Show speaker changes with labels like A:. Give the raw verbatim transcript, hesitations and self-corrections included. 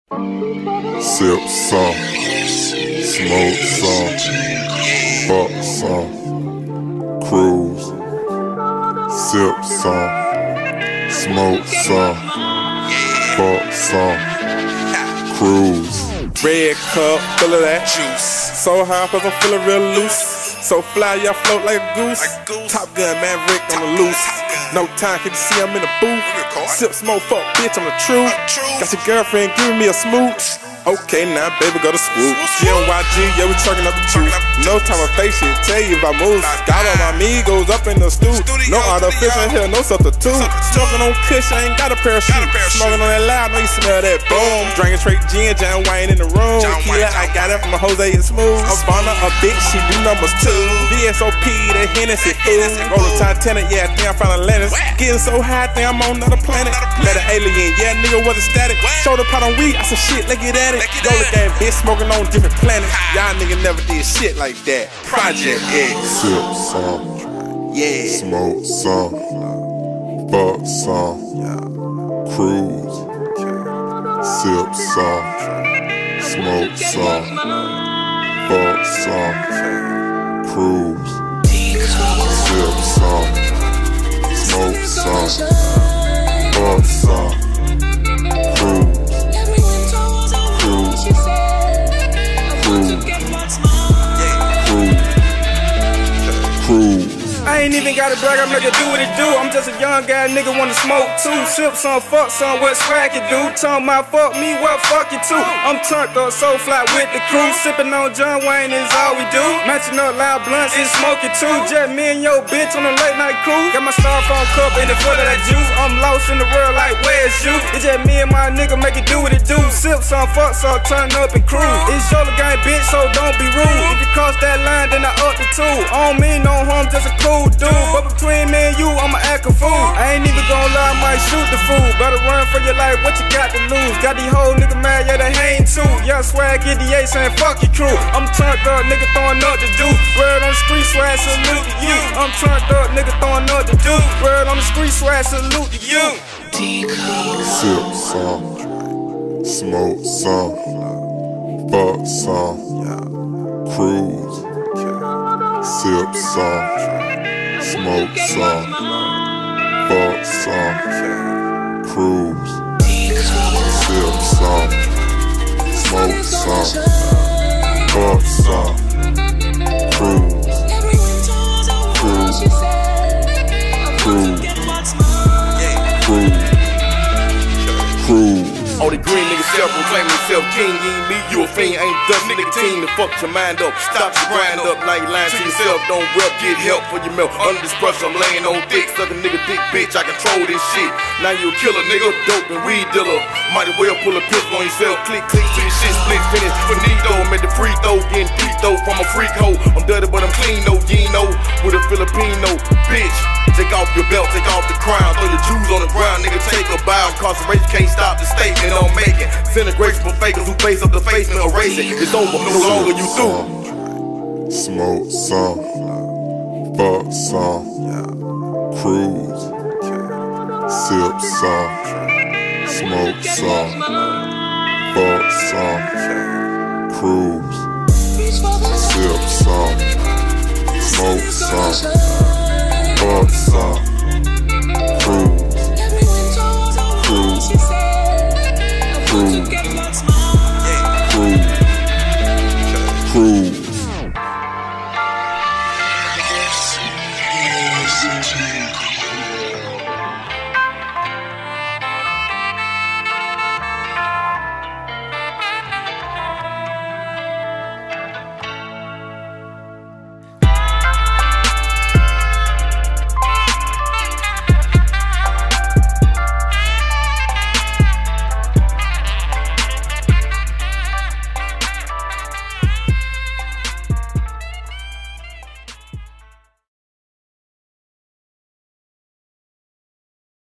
A: Sip some, smoke some, fuck some, cruise. Sip some, smoke some, fuck some, cruise.
B: Red cup, full of that juice. So high cause I'm feeling real loose. So fly, y'all float like a goose. Top Gun, Maverick on the loose. No time, can you see I'm in the booth? Sip, smoke, fuck, bitch, I'm the truth. Got your girlfriend giving me a smooch. Okay, now baby, go to swoop. G N Y G, yeah, we trucking up the truth. No time of fake shit, tell you if I move. Got all my amigos up in the stew. No artificial here, no substitute. Smoking on kush, I ain't got a parachute. Smoking on that loud, know you smell that boom. Drinking straight gin, John Wayne in the room. Yeah, I got it from a Jose and Smooth. Havana, a bitch, she do numbers too. V S O P, that Hennessy food. Rollin' Titanic, yeah, I think I found Atlantis. Getting so high, I think I'm on another planet. Let an alien, yeah, nigga wasn't static. Shoulder pot on weed, I said shit, let's get at it. Roller game, bitch, smoking on different planets. Y'all nigga never did shit like that. Project X.
A: Sip some,
B: yeah.
A: Smoke some, fuck some, cruise. Sip some, smoke some, fuck some, cruise. Sip some, smoke some, fuck some, cruise.
C: I ain't even gotta brag, I make it do what it do. I'm just a young guy, nigga wanna smoke too. Sip some, fuck some, what swag you do? Talking about fuck me, what fuck you too? I'm turned up, so fly with the crew. Sipping on John Wayne is all we do. Matching up loud blunts and smoking too. Just me and your bitch on a late night cruise. Got my styrofoam cup in the full of that juice. I'm lost in the world like where's you? It's just me and my nigga make it do what it do. Sip some, fuck some, turn up and cruise. It's your gang bitch, so don't be rude. If you cross that line, then I up the two. I don't mean no harm, just a cool dude. But between me and you, I'ma act a fool. I ain't even gon' lie, I might shoot the fool. Better run for your life, what you got to lose? Got these whole nigga mad, yeah, they hang too. Yeah, swag, get the A saying fuck your crew. I'm turned up, nigga throwing up the juice. Word on the street, swag, salute to you. I'm turned up, nigga throwing up the juice. Word on the street, swag, salute to you.
A: Sip some, smoke some, fuck some, cruise. Sip some, smoke some, fuck some, cruise. Sip some, smoke some, fuck some, cruise. Cruise, cruise, cruise, cruise.
D: All the green niggas self-proclaiming themselves king, you ain't me, you a fiend, ain't done nicotine to fuck your mind up. Stop your grind up, now you lying to yourself, don't rep, get help for your milk. Under this pressure, I'm laying on thick, suck a nigga dick, bitch, I control this shit. Now you a killer, nigga, dope and weed dealer. Might as well pull a pistol on yourself, click, click to your shit, split, finish. Finito, I'm at the free throw, getting beat though from a freak hoe. I'm dirty, but I'm clean though, you know, with a Filipino bitch. Take off your belt, take off the crown, throw your jewels on the ground, nigga, take a bow. Incarceration can't stop the statement I'm making. Disintegration for fakers who face up the face and erase it. It's over, no longer you through.
A: Smoke some, fuck some, cruise. Sip some, smoke some, fuck some, cruise. Sip some, smoke some, fuck some, cruise. Cruise, cruise.